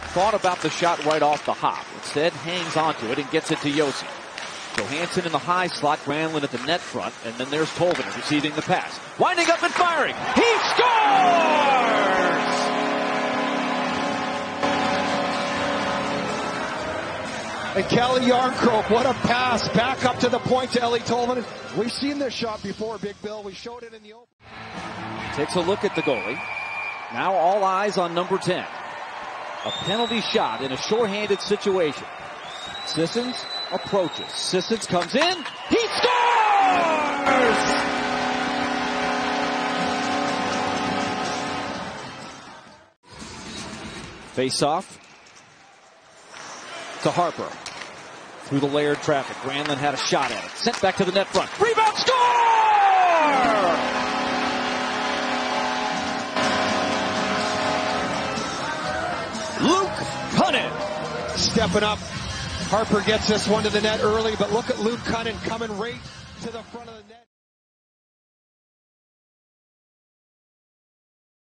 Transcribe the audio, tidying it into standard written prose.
thought about the shot right off the hop. Instead, hangs onto it and gets it to Josi. Johansson in the high slot, Granlund at the net front, and then there's Tolvanen receiving the pass. Winding up and firing. He scores! And Kelly Yarncroke, what a pass back up to the point to Eeli Tolvanen. We've seen this shot before, Big Bill. We showed it in the open. Takes a look at the goalie. Now all eyes on number 10. A penalty shot in a shorthanded situation. Sissons approaches. Sissons comes in. He scores! Face off to Harper. Through the layered traffic. Granlund had a shot at it. Sent back to the net front. Rebound, score! Luke Cunnin stepping up. Harper gets this one to the net early, but look at Luke Cunnin coming right to the front of the net.